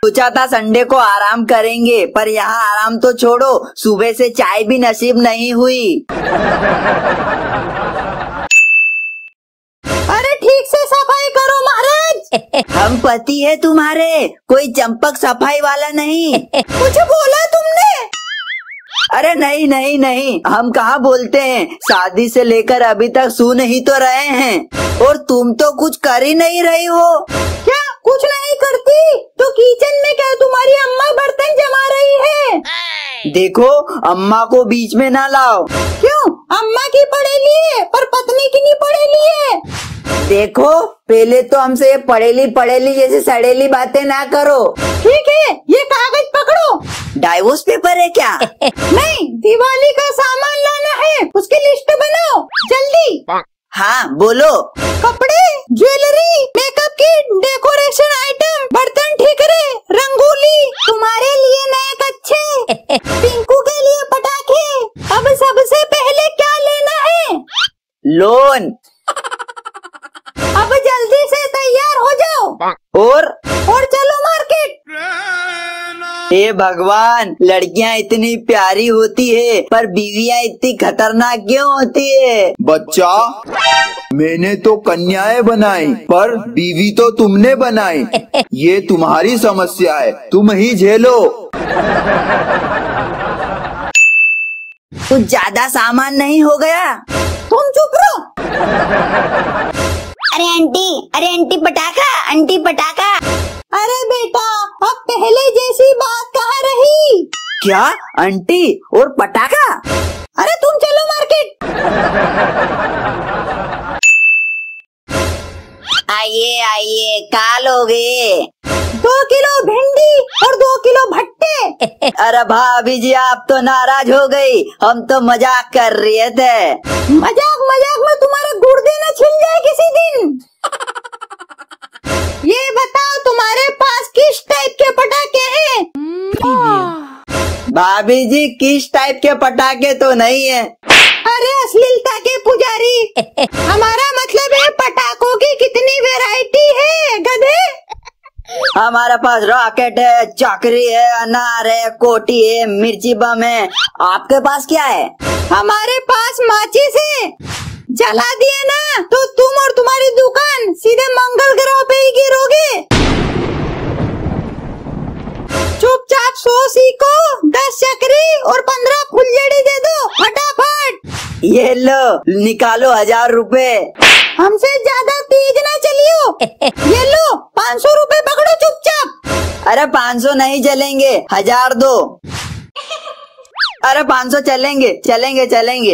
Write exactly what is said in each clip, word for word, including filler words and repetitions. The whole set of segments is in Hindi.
सोचा था संडे को आराम करेंगे, पर यहाँ आराम तो छोड़ो, सुबह से चाय भी नसीब नहीं हुई। अरे ठीक से सफाई करो महाराज। हम पति है तुम्हारे, कोई चंपक सफाई वाला नहीं। कुछ बोला तुमने? अरे नहीं नहीं नहीं, हम कहाँ बोलते हैं, शादी से लेकर अभी तक सुन ही तो रहे हैं, और तुम तो कुछ कर ही नहीं रही हो। क्या कुछ नहीं करती तो किचन में क्या तुम्हारी अम्मा बर्तन जमा रही है? देखो अम्मा को बीच में ना लाओ। क्यों? अम्मा की पढ़ेली है पर पत्नी की नहीं पढ़ेली है। देखो पहले तो हमसे ये पढ़ेली पढ़ेली जैसे सड़ेली बातें ना करो। ठीक है, ये कागज पकड़ो। डाइवोर्स पेपर है क्या? नहीं, दिवाली का सामान लाना है, उसकी लिस्ट बनाओ जल्दी। हाँ बोलो। कपड़े, jewellery, makeup kit, decoration item, बर्तन ठीकरे, रंगोली, तुम्हारे लिए नए कच्छे, पिंकू के लिए पटाखे। अब सबसे पहले क्या लेना है? लोन। अब जल्दी से तैयार हो जाओ और और चलो मार्केट। हे भगवान, लड़कियां इतनी प्यारी होती है पर बीवियां इतनी खतरनाक क्यों होती है? बच्चा, मैंने तो कन्याएं बनाई पर बीवी तो तुमने बनाई। ये तुम्हारी समस्या है, तुम ही झेलो। कुछ ज्यादा सामान नहीं हो गया? तुम चुप रहो। अरे आंटी, अरे आंटी पटाखा, आंटी पटाखा। अरे बेटा, अब पहले जैसी बात कहाँ रही? क्या आंटी और पटाखा? अरे तुम चलो मार्केट। आइए आइए, काल हो गए। दो किलो भिंडी और दो किलो भट्टे। अरे भाभी जी आप तो नाराज हो गई, हम तो मजाक कर रहे थे। मजाक मजाक में तुम्हारे गुर्दे न छिल जाए किसी दिन। ये बताओ तुम्हारे पास किस टाइप के पटाखे हैं? भाभी जी किस टाइप के पटाखे तो नहीं है। अरे अश्लीलता के पुजारी, हमारा मतलब है पटाखों की कितनी वैरायटी है गधे। हमारे पास रॉकेट है, चक्री है, अनार है, कोटी है, मिर्ची बम है। आपके पास क्या है? हमारे पास माचिस है। जला दिए ना तो तुम और तुम्हारी दुकान सीधे मंगल ग्रह पे ही गिरोगे। चुपचाप सौ सीखो, दस चक्री और पंद्रह फुलझड़ी दे दो फटाफट। ये लो निकालो हजार रुपए। हमसे ज्यादा तेज ना चलियो। ये लो पाँच सौ रूपए पकड़ो चुपचाप। अरे पाँच सौ नहीं चलेंगे, हजार दो। अरे पाँच सौ चलेंगे चलेंगे चलेंगे।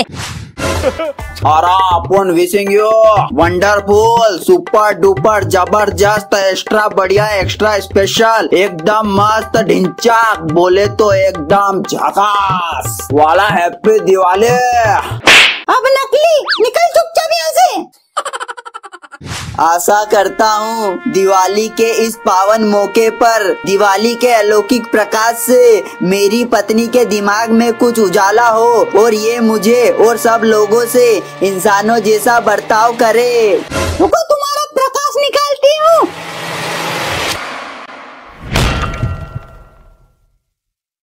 और अपन wishing you wonderful super duper जबरदस्त एक्स्ट्रा बढ़िया एक्स्ट्रा स्पेशल एकदम मस्त ढिंचाक बोले तो एकदम झकास वाला हैप्पी दिवाली। अब नकली निकल चुपचाप यहाँ से। आशा करता हूँ दिवाली के इस पावन मौके पर दिवाली के अलौकिक प्रकाश से मेरी पत्नी के दिमाग में कुछ उजाला हो और ये मुझे और सब लोगों से इंसानों जैसा बर्ताव करे। रुको तुम्हारा प्रकाश निकालती हूँ।